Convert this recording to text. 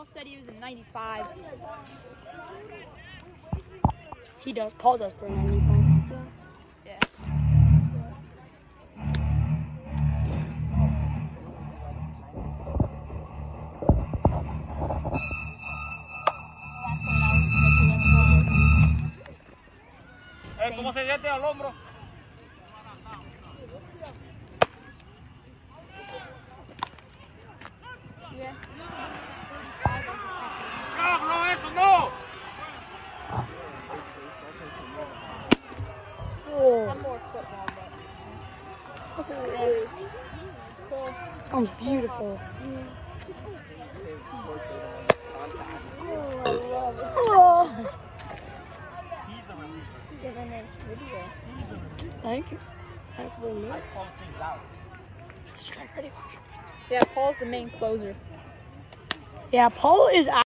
Paul said he was in 95. He does. Paul does 395. Yeah. ¿Cómo se siente al hombro? Yeah. ¡No, eso no! One more football, but. Cool. Sounds beautiful. Oh, I love it. Oh. Give a nice video. Thank you. I really know. Call things out. Strike ready, watch. Yeah, Paul's the main closer. Yeah, Paul is